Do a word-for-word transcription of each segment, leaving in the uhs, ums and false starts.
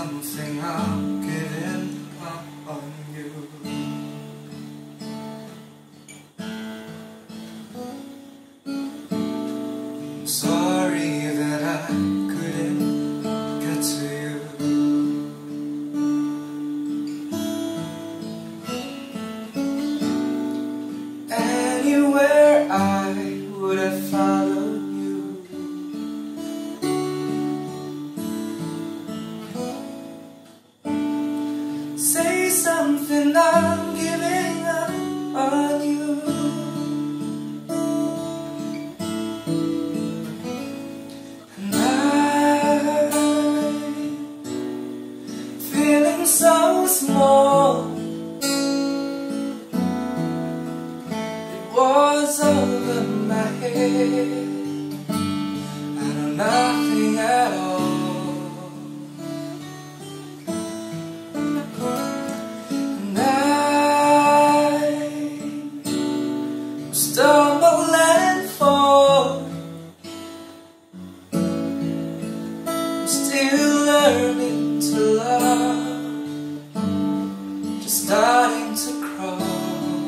something I'm giving up on you. I'm sorry that I couldn't get to you. Anywhere I would have followed you. Say something, I'm giving up on you. And I'm feeling so small. It was over my head. I know nothing at all. Stumble and fall. I'm still learning to love, just starting to crawl.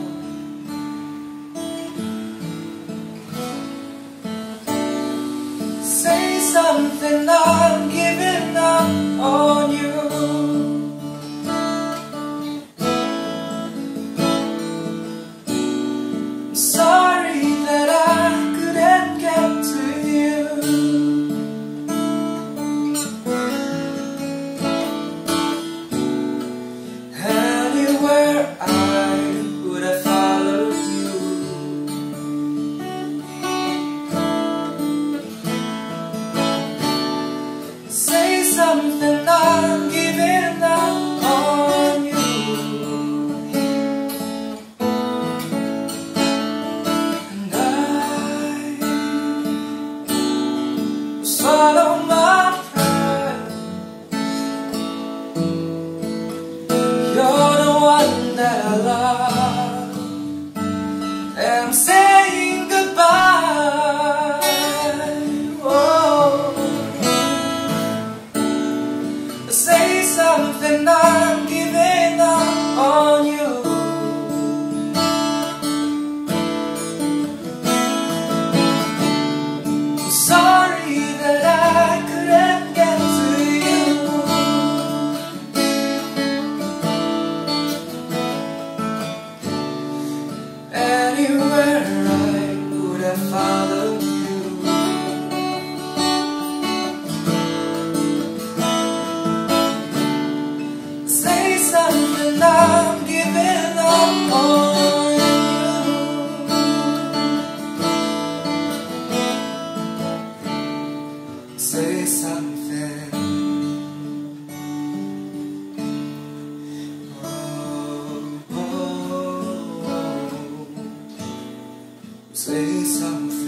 Say something, I'm giving up on you. Sorry that I couldn't get to you. Anywhere I would have followed you. Say something, I'm giving up on you. Swallow my pride. You're the one that I love, and I'm saying goodbye. Whoa. Say something, I'm giving up on you. I'm sorry that I couldn't get to you. Anywhere I would have followed you. Say something, I'm giving up on you. Say something. Oh, oh, oh. Say something.